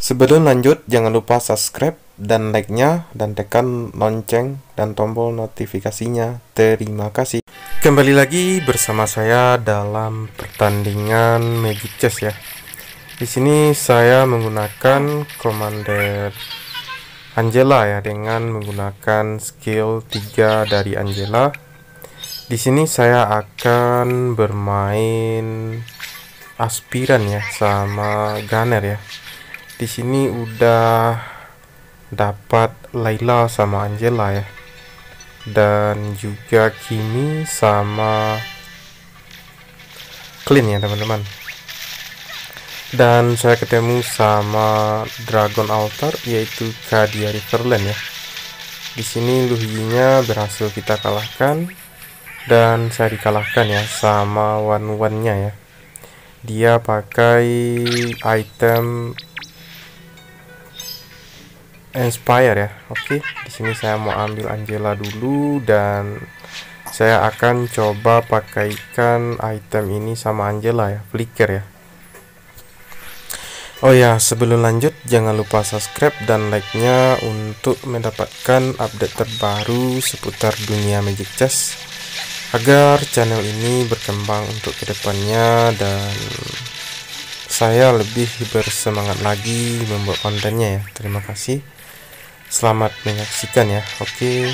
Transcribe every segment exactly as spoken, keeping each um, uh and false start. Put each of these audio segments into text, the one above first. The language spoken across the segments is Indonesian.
Sebelum lanjut, jangan lupa subscribe dan like-nya, dan tekan lonceng dan tombol notifikasinya. Terima kasih. Kembali lagi bersama saya dalam pertandingan Magic Chess ya. Di sini saya menggunakan Commander Angela ya, dengan menggunakan skill tiga dari Angela. Di sini saya akan bermain aspiran ya sama gunner ya. Di sini udah dapat Layla sama Angela ya, dan juga Kimi sama Clean ya teman-teman. Dan saya ketemu sama Dragon Altar, yaitu Kadia Riverland ya. Di sini Luhinya berhasil kita kalahkan, dan saya dikalahkan ya sama one-one-nya ya. Dia pakai item Inspire ya. Oke, di sini saya mau ambil Angela dulu, dan saya akan coba pakaikan item ini sama Angela ya, Flicker ya. Oh ya, sebelum lanjut jangan lupa subscribe dan like-nya untuk mendapatkan update terbaru seputar dunia Magic Chess, agar channel ini berkembang untuk kedepannya dan saya lebih bersemangat lagi membuat kontennya ya. Terima kasih. Selamat menyaksikan ya. Oke.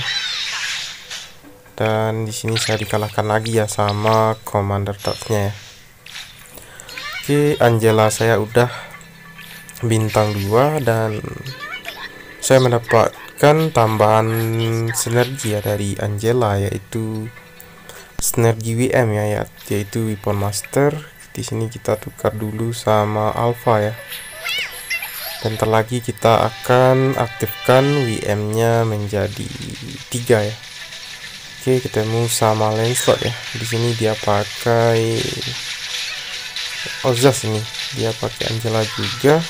Dan di sini saya dikalahkan lagi ya sama Commander Touch-nya ya. Oke, Angela saya udah bintang dua, dan saya mendapatkan tambahan sinergi ya dari Angela, yaitu sinergi W M ya, ya yaitu Weapon Master. Di sini kita tukar dulu sama Alpha ya. Bentar lagi kita akan aktifkan W M-nya menjadi tiga ya. Oke, ketemu sama Lancelot ya. Di sini dia pakai Ozas, ini dia pakai Angela juga.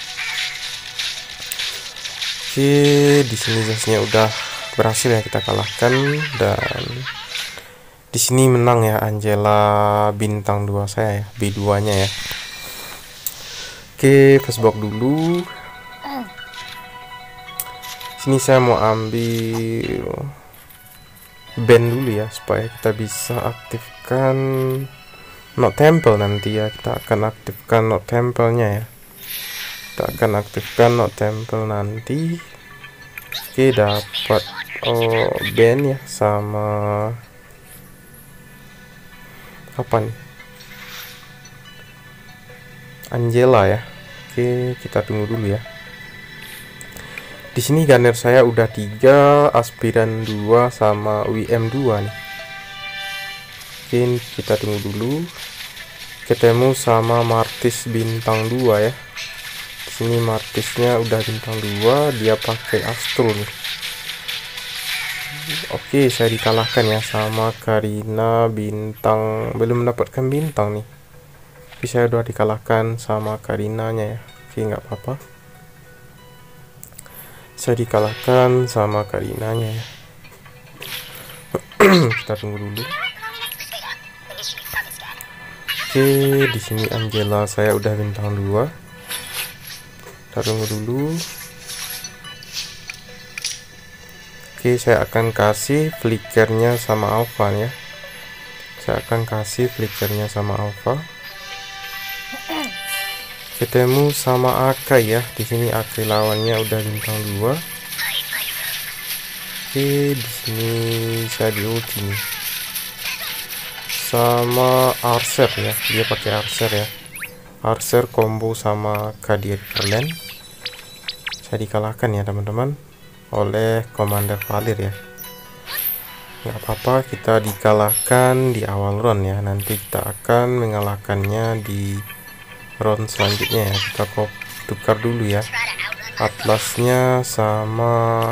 Oke, di sini Ozasnya udah berhasil ya kita kalahkan, dan di sini menang ya Angela bintang dua saya ya, B dua-nya ya. Oke, Facebook dulu. Sini saya mau ambil band dulu ya, supaya kita bisa aktifkan Not Temple nanti ya. Kita akan aktifkan Not Temple-nya ya. Kita akan aktifkan Not Temple nanti. Oke, dapat oh band ya sama apa nih? Angela ya. Oke, kita tunggu dulu ya. Di sini gunner saya udah tiga, aspiran dua sama W M dua nih. Oke, kita tunggu dulu. Ketemu sama Martis bintang dua ya. Di sini Martisnya udah bintang dua, dia pakai Astro nih. Oke, saya dikalahkan ya sama Karina bintang, belum mendapatkan bintang nih. Tapi saya udah dikalahkan sama Karinanya ya. Oke, nggak apa-apa. Saya dikalahkan sama Karinanya ya. Kita tunggu dulu. Oke, di sini Angela saya udah bintang dua. Kita tunggu dulu. Oke, saya akan kasih flickernya sama Alpha ya. Saya akan kasih flickernya sama Alpha. Ketemu sama Akai ya. Di sini Akai lawannya udah bintang dua. Oke, di sini saya di ulti nih. Sama Archer ya. Dia pakai Archer ya. Archer combo sama Kadia Riverland. Saya dikalahkan ya teman-teman oleh Commander Valir ya. Nggak apa-apa, kita dikalahkan di awal round ya. Nanti kita akan mengalahkannya di round selanjutnya ya. Kita kok tukar dulu ya atlasnya sama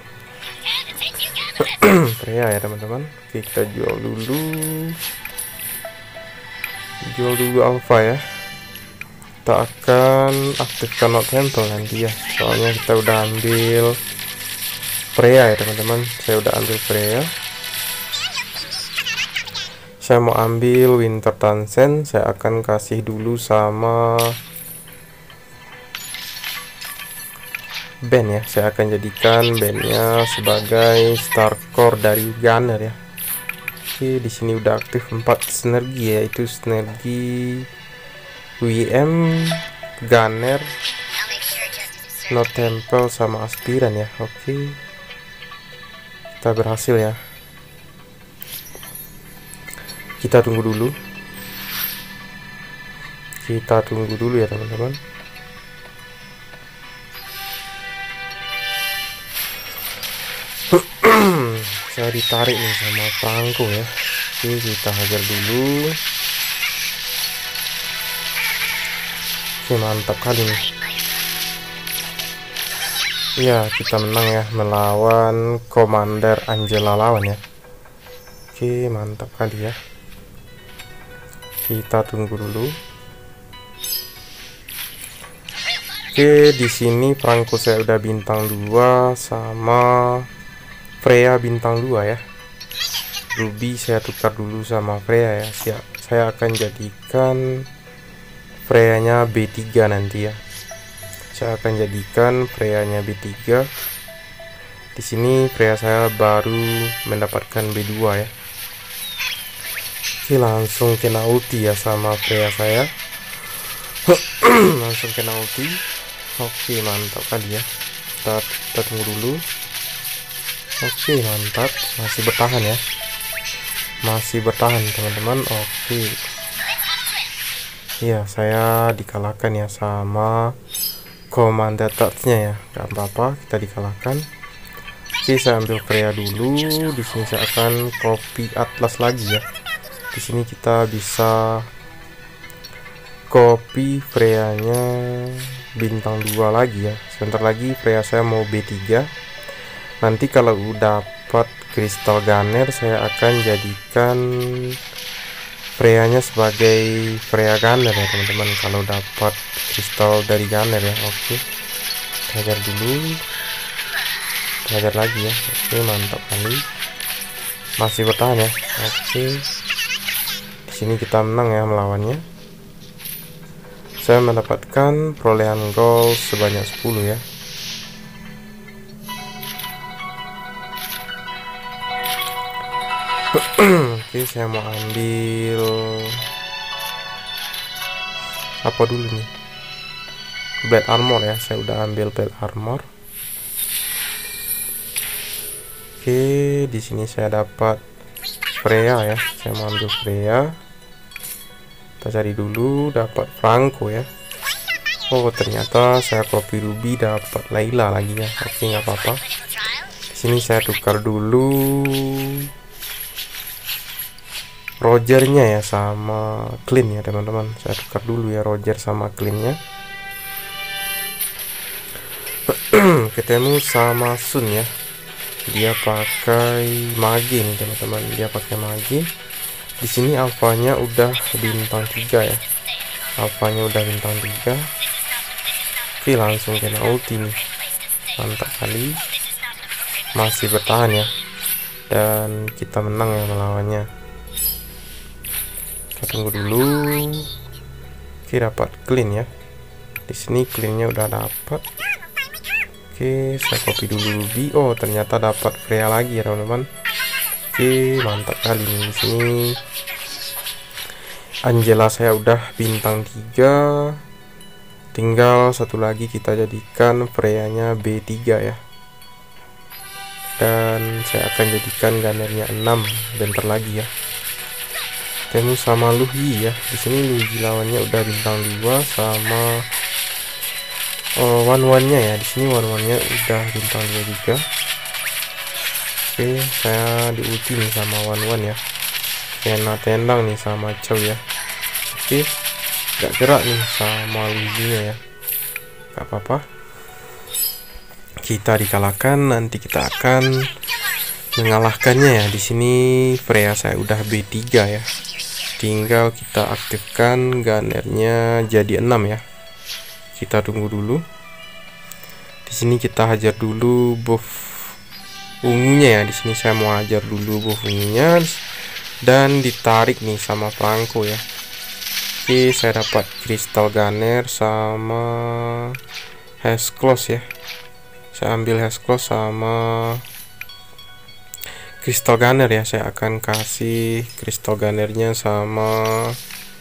Freya ya teman-teman. Oke, kita jual dulu jual dulu Alpha ya. Kita akan aktifkan Not Temple nanti ya, soalnya kita udah ambil Freya ya teman-teman. Saya udah ambil Freya. Saya mau ambil Winter Tansen. Saya akan kasih dulu sama band ya. Saya akan jadikan bandnya sebagai star core dari gunner ya. Oke, di sini udah aktif empat sinergi, yaitu sinergi W M, gunner, no tempel sama aspiran ya. Oke, kita berhasil ya. Kita tunggu dulu. Kita tunggu dulu ya teman-teman. Saya ditarik nih sama Franco ya. Oke, kita hajar dulu. Oke, mantap kali nih. Iya, kita menang ya melawan Commander Angela lawan ya. Oke, mantap kali ya. Kita tunggu dulu. Oke, di sini Franco saya udah bintang dua sama Freya bintang dua ya. Ruby saya tukar dulu sama Freya ya. Siap. Saya akan jadikan Freya-nya B tiga nanti ya. Saya akan jadikan Freya-nya B tiga. Di sini Freya saya baru mendapatkan B dua ya. Oke, langsung kena ulti ya sama Freya saya. Langsung kena ulti. Oke, mantap kali ya. Kita, kita tunggu dulu. Oke, mantap, masih bertahan ya, masih bertahan teman-teman. Oke, iya, saya dikalahkan ya sama Commander Touch-nya ya. Gak apa-apa, kita dikalahkan. Oke, saya ambil Freya dulu. Di sini saya akan copy Atlas lagi ya. Di sini kita bisa copy Freya-nya bintang dua lagi ya. Sebentar lagi Freya saya mau B tiga. Nanti kalau udah dapat Crystal Gunner, saya akan jadikan Freya-nya sebagai Freya Gunner ya teman-teman. Kalau dapat kristal dari Gunner ya. Oke, hajar dulu, hajar lagi ya. Oke, mantap kali, masih bertahan ya. Oke, di sini kita menang ya melawannya. Saya mendapatkan perolehan gol sebanyak sepuluh ya. Oke, saya mau ambil apa dulu nih? Blade armor ya. Saya udah ambil blade armor. Oke, di sini saya dapat Freya ya. Saya mau ambil Freya. Kita cari dulu, dapat Franco ya. Oh, ternyata saya copy Ruby dapat Layla lagi ya. Oke, nggak apa-apa. Di sini saya tukar dulu Rogernya ya sama Clean ya teman-teman. Saya tukar dulu ya Roger sama Cleannya. Ketemu sama Sun ya. Dia pakai mage nih teman-teman. Dia pakai mage. Di sini alfanya udah bintang tiga ya. Alfanya udah bintang tiga. Oke, langsung kena ulti nih. Mantap kali. Masih bertahan ya. Dan kita menang ya melawannya. Kita tunggu dulu. Oke, dapat Clean ya. Di sini Cleannya udah dapat. Oke, saya copy dulu Ruby. Oh, ternyata dapat Freya lagi ya teman-teman. Oke, mantap kali nih. Di sini Angela saya udah bintang tiga. Tinggal satu lagi kita jadikan Freya-nya B tiga ya. Dan saya akan jadikan gunnernya enam bentar lagi ya. Temu sama Luhi ya. Di sini Luhi lawannya udah bintang dua sama oh, one one nya ya. Di sini one one nya udah bintang dua juga. Oke, saya diulti nih sama one one ya. Kena tendang nih sama Chow ya. Oke, gak gerak nih sama Luhi nya ya. Gak apa-apa. Kita dikalahkan, nanti kita akan mengalahkannya ya. Di sini Freya saya udah B tiga ya. Tinggal kita aktifkan gunnernya jadi enam ya. Kita tunggu dulu. Di sini kita hajar dulu buff ungunya ya. Di sini saya mau hajar dulu buff ungunya dan ditarik nih sama Franco ya. Oke, saya dapat Crystal Gunner sama Has Close ya. Saya ambil Hexclaw sama Crystal Gunner ya. Saya akan kasih Crystal Gunnernya sama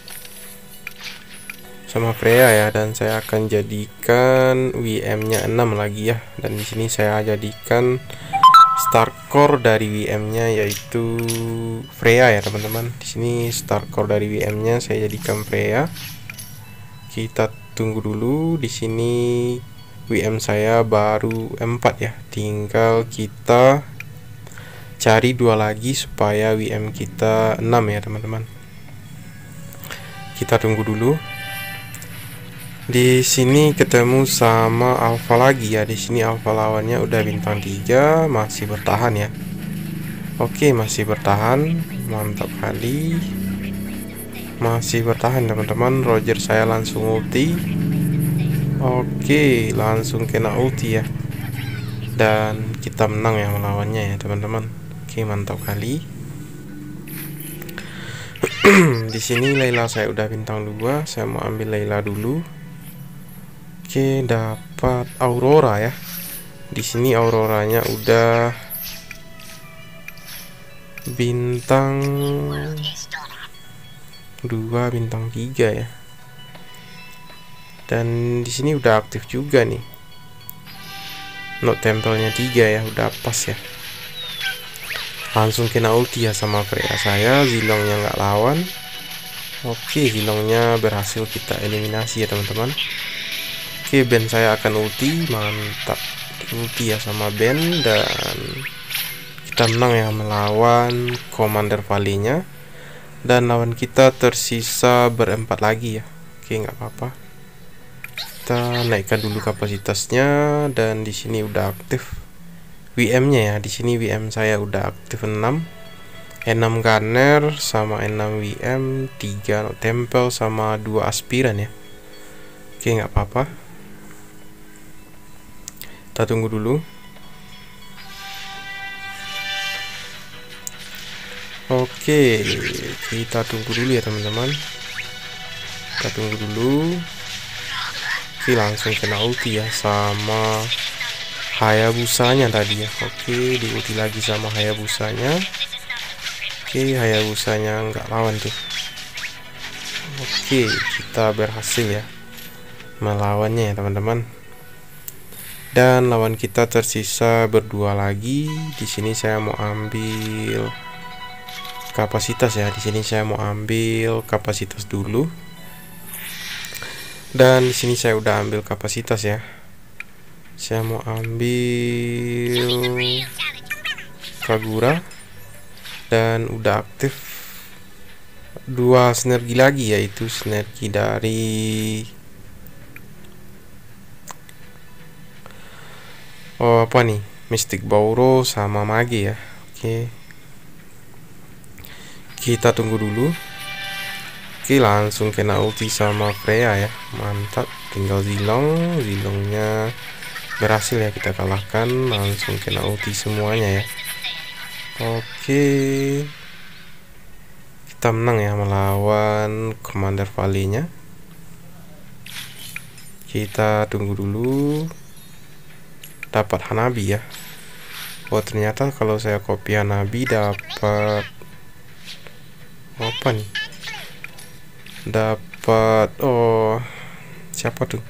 sama Freya ya, dan saya akan jadikan W M-nya enam lagi ya. Dan di sini saya jadikan Star Core dari W M-nya yaitu Freya ya teman-teman. Di sini Star Core dari W M-nya saya jadikan Freya. Kita tunggu dulu. Di sini W M saya baru empat ya. Tinggal kita cari dua lagi supaya W M kita enam ya teman-teman. Kita tunggu dulu. Di sini ketemu sama alpha lagi ya. Di sini alpha lawannya udah bintang tiga, masih bertahan ya. Oke, masih bertahan. Mantap kali. Masih bertahan teman-teman. Roger saya langsung ulti. Oke, langsung kena ulti ya. Dan kita menang ya melawannya ya teman-teman. Oke, mantap kali. Di sini Layla saya udah bintang dua. Saya mau ambil Layla dulu. Oke, dapat Aurora ya. Di sini Auroranya udah bintang dua, bintang tiga ya. Dan di sini udah aktif juga nih. Note tempelnya tiga ya, udah pas ya. Langsung kena ulti ya sama Freya saya. Zilongnya nggak lawan. Oke, Zilongnya berhasil kita eliminasi ya teman-teman. Oke, band saya akan ulti. Mantap, ulti ya sama band. Dan kita menang ya melawan Commander Valley-nya. Dan lawan kita tersisa berempat lagi ya. Oke, nggak apa-apa. Kita naikkan dulu kapasitasnya. Dan di sini udah aktif W M-nya ya. Di sini W M saya udah aktif enam. enam Gunner sama enam W M, tiga Note Temple sama dua Aspiran ya. Oke, nggak apa-apa. Kita tunggu dulu. Oke, kita tunggu dulu ya teman-teman. Kita tunggu dulu. Oke, langsung kena ulti ya sama Hayabusanya tadi ya. Oke, di ulti lagi sama Hayabusanya. Oke, Hayabusanya nggak lawan tuh. Oke, kita berhasil ya melawannya ya teman-teman. Dan lawan kita tersisa berdua lagi. Di sini saya mau ambil kapasitas ya. Di sini saya mau ambil kapasitas dulu. Dan di sini saya udah ambil kapasitas ya. Saya mau ambil Kagura. Dan udah aktif dua sinergi lagi, yaitu sinergi dari oh apa nih, Mystic Bauro sama Mage ya. Oke, kita tunggu dulu. Oke, langsung kena ulti sama Freya ya. Mantap, tinggal Zilong. Zilongnya berhasil ya kita kalahkan. Langsung kena ulti semuanya ya. Oke, kita menang ya melawan Commander Valley-nya. Kita tunggu dulu. Dapat Hanabi ya. Oh, ternyata kalau saya copy Hanabi dapat apa nih? Dapat oh siapa tuh?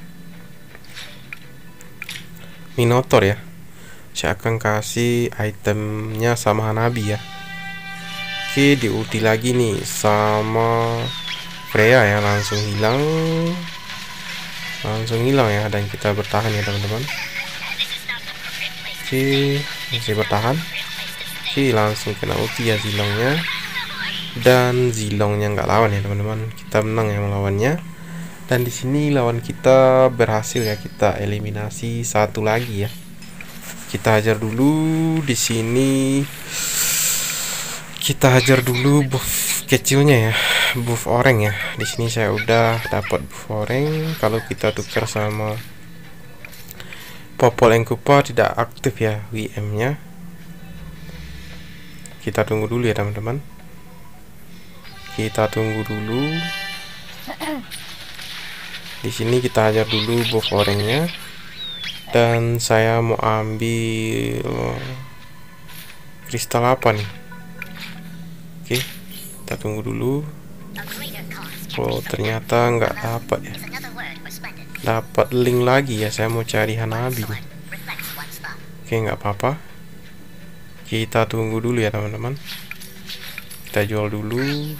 Minotaur ya. Saya akan kasih itemnya sama Hanabi ya. Oke, di ulti lagi nih sama Freya ya, langsung hilang. Langsung hilang ya, dan kita bertahan ya teman-teman. Oke, masih bertahan. Oke, langsung kena ulti ya Zilongnya. Dan Zilongnya nggak lawan ya teman-teman. Kita menang ya melawannya. Dan di sini lawan kita berhasil ya, kita eliminasi satu lagi ya. Kita hajar dulu di sini. Kita hajar dulu buff kecilnya ya, buff oranye ya. Di sini saya udah dapat buff oranye. Kalau kita tukar sama Popol Enkupa tidak aktif ya W M-nya. Kita tunggu dulu ya teman-teman. Kita tunggu dulu. Di sini kita hajar dulu buff oranye-nya. Dan saya mau ambil kristal apa nih? Oke, kita tunggu dulu. Oh, ternyata nggak dapat ya. Dapat link lagi ya. Saya mau cari Hanabi nih. Oke, nggak apa-apa. Kita tunggu dulu ya teman-teman. Kita jual dulu.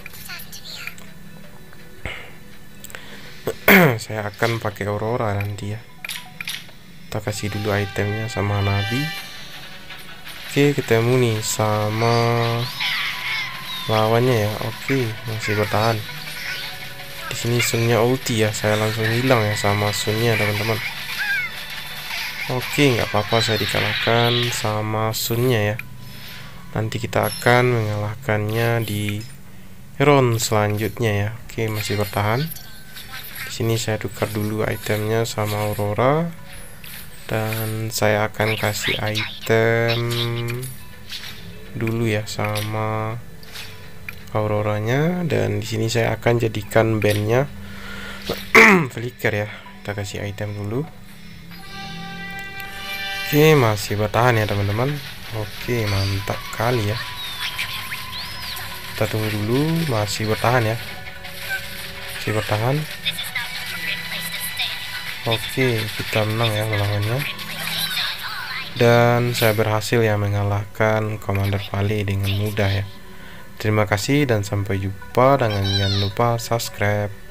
Saya akan pakai Aurora nanti ya. Kita kasih dulu itemnya sama Nabi. Oke, ketemu nih sama lawannya ya. Oke, masih bertahan. Di sini Sunnya ulti ya. Saya langsung hilang ya sama Sunnya teman-teman. Oke, nggak apa-apa, saya dikalahkan sama Sunnya ya. Nanti kita akan mengalahkannya di round selanjutnya ya. Oke, masih bertahan. Di sini saya tukar dulu itemnya sama Aurora. Dan saya akan kasih item dulu ya sama Auroranya. Dan di sini saya akan jadikan bandnya flicker ya. Kita kasih item dulu. Oke, masih bertahan ya teman-teman. Oke, mantap kali ya. Kita tunggu dulu. Masih bertahan ya. Masih bertahan. Oke, kita menang ya melawannya. Dan saya berhasil ya mengalahkan Commander Valley dengan mudah ya. Terima kasih dan sampai jumpa. Dan jangan lupa subscribe.